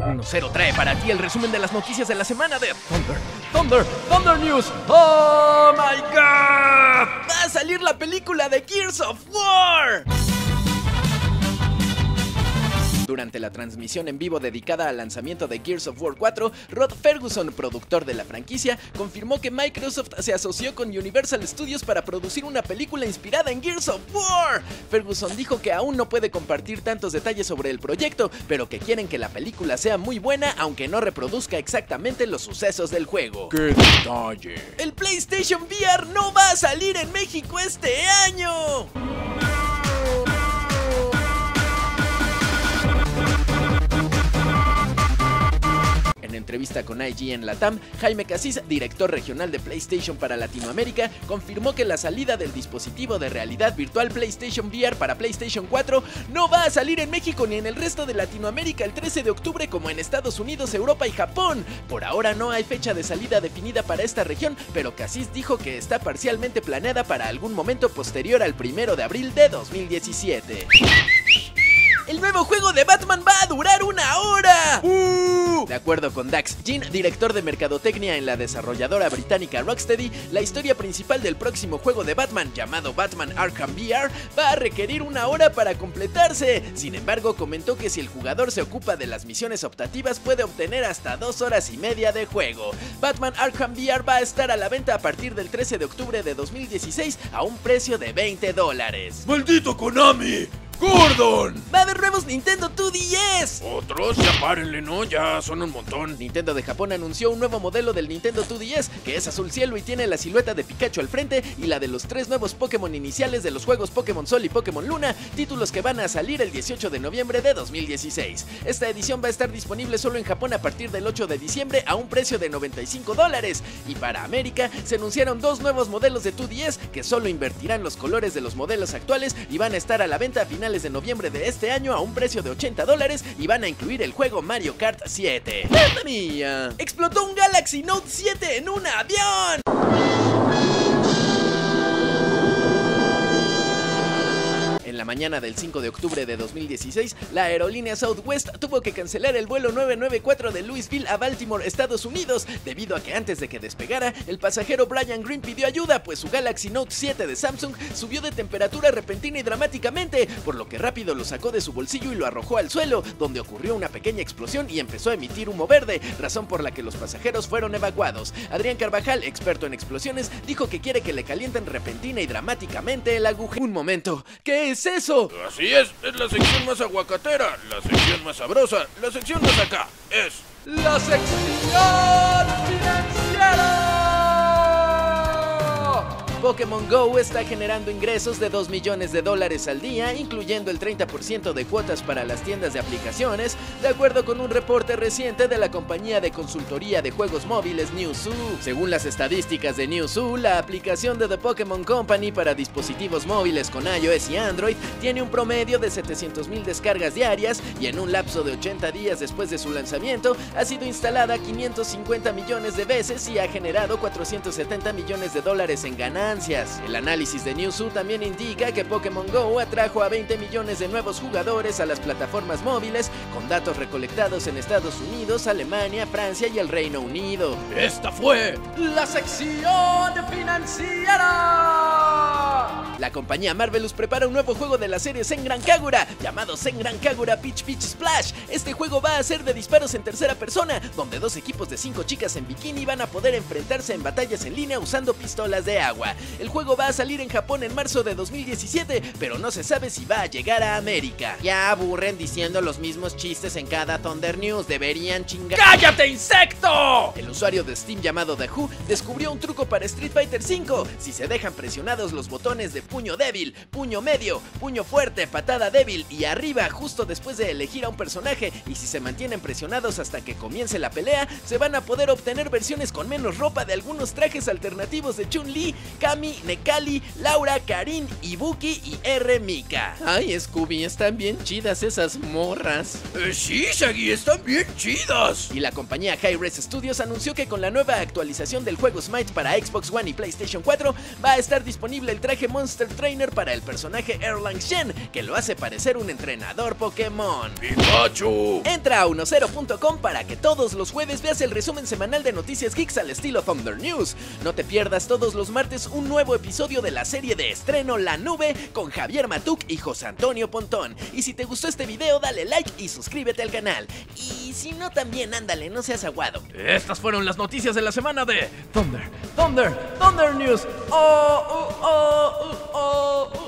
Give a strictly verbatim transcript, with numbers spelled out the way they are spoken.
uno cero trae para ti el resumen de las noticias de la semana de Thunder, Thunder, Thunder News. ¡Oh my God! Va a salir la película de Gears of War. Durante la transmisión en vivo dedicada al lanzamiento de Gears of War cuatro, Rod Ferguson, productor de la franquicia, confirmó que Microsoft se asoció con Universal Studios para producir una película inspirada en Gears of War. Ferguson dijo que aún no puede compartir tantos detalles sobre el proyecto, pero que quieren que la película sea muy buena, aunque no reproduzca exactamente los sucesos del juego. ¡Qué detalle! El PlayStation V R no va a salir en México este año. En entrevista con I G N Latam, Jaime Casís, director regional de PlayStation para Latinoamérica, confirmó que la salida del dispositivo de realidad virtual PlayStation V R para PlayStation cuatro no va a salir en México ni en el resto de Latinoamérica el trece de octubre como en Estados Unidos, Europa y Japón. Por ahora no hay fecha de salida definida para esta región, pero Casís dijo que está parcialmente planeada para algún momento posterior al primero de abril de dos mil diecisiete. El nuevo juego de Batman va a durar una hora. ¡Uh! De acuerdo con Dax Jean, director de mercadotecnia en la desarrolladora británica Rocksteady, la historia principal del próximo juego de Batman, llamado Batman Arkham V R, va a requerir una hora para completarse. Sin embargo, comentó que si el jugador se ocupa de las misiones optativas puede obtener hasta dos horas y media de juego. Batman Arkham V R va a estar a la venta a partir del trece de octubre de dos mil dieciséis a un precio de veinte dólares. ¡Maldito Konami! ¡Gordon! ¡Va a haber nuevos Nintendo dos D S! ¿Otros? Ya párenle, ¿no? Ya son un montón. Nintendo de Japón anunció un nuevo modelo del Nintendo dos D S, que es azul cielo y tiene la silueta de Pikachu al frente y la de los tres nuevos Pokémon iniciales de los juegos Pokémon Sol y Pokémon Luna, títulos que van a salir el dieciocho de noviembre de dos mil dieciséis. Esta edición va a estar disponible solo en Japón a partir del ocho de diciembre a un precio de noventa y cinco dólares. Y para América se anunciaron dos nuevos modelos de dos D S que solo invertirán los colores de los modelos actuales y van a estar a la venta a finales de noviembre de este año a un precio de ochenta dólares y van a incluir el juego Mario Kart siete. ¡Mamma mía! ¡Explotó un Galaxy Note siete en un avión! En la mañana del cinco de octubre de dos mil dieciséis, la aerolínea Southwest tuvo que cancelar el vuelo nueve nueve cuatro de Louisville a Baltimore, Estados Unidos, debido a que antes de que despegara, el pasajero Brian Green pidió ayuda, pues su Galaxy Note siete de Samsung subió de temperatura repentina y dramáticamente, por lo que rápido lo sacó de su bolsillo y lo arrojó al suelo, donde ocurrió una pequeña explosión y empezó a emitir humo verde, razón por la que los pasajeros fueron evacuados. Adrián Carvajal, experto en explosiones, dijo que quiere que le calienten repentina y dramáticamente el agujero. Un momento, ¿qué es eso? Así es, es la sección más aguacatera, la sección más sabrosa, la sección más acá, es... ¡La sección financiera! Pokémon Go está generando ingresos de dos millones de dólares al día, incluyendo el treinta por ciento de cuotas para las tiendas de aplicaciones, de acuerdo con un reporte reciente de la compañía de consultoría de juegos móviles Newzoo. Según las estadísticas de Newzoo, la aplicación de The Pokémon Company para dispositivos móviles con iOS y Android tiene un promedio de setecientas mil descargas diarias y en un lapso de ochenta días después de su lanzamiento ha sido instalada quinientos cincuenta millones de veces y ha generado cuatrocientos setenta millones de dólares en ganancias. El análisis de Newzoo también indica que Pokémon Go atrajo a veinte millones de nuevos jugadores a las plataformas móviles, con datos recolectados en Estados Unidos, Alemania, Francia y el Reino Unido. ¡Esta fue la sección financiera! La compañía Marvelous prepara un nuevo juego de la serie Senran Kagura, llamado Senran Kagura Peach Peach Splash. Este juego va a ser de disparos en tercera persona, donde dos equipos de cinco chicas en bikini van a poder enfrentarse en batallas en línea usando pistolas de agua. El juego va a salir en Japón en marzo de dos mil diecisiete, pero no se sabe si va a llegar a América. Ya aburren diciendo los mismos chistes en cada Thunder News, deberían chingar... ¡Cállate, insecto! El usuario de Steam llamado The Who descubrió un truco para Street Fighter cinco. Si se dejan presionados los botones de puño débil, puño medio, puño fuerte, patada débil y arriba justo después de elegir a un personaje, y si se mantienen presionados hasta que comience la pelea, se van a poder obtener versiones con menos ropa de algunos trajes alternativos de Chun-Li, Kami, Nekali, Laura, Karin, Ibuki y R. Mika. Ay, Scooby, están bien chidas esas morras. Eh, sí, Shaggy, están bien chidas. Y la compañía Hi-Res Studios anunció que con la nueva actualización del juego Smite para Xbox One y PlayStation cuatro va a estar disponible el traje Monster Master Trainer para el personaje Erlang Shen, que lo hace parecer un entrenador Pokémon. ¡Pikachu! Entra a uno cero punto com para que todos los jueves veas el resumen semanal de noticias geeks al estilo Thunder News. No te pierdas todos los martes un nuevo episodio de la serie de estreno La Nube con Javier Matuk y José Antonio Pontón. Y si te gustó este video, dale like y suscríbete al canal. Y si no, también ándale, no seas aguado. Estas fueron las noticias de la semana de Thunder, Thunder, Thunder News. Oh, oh, oh, oh, oh.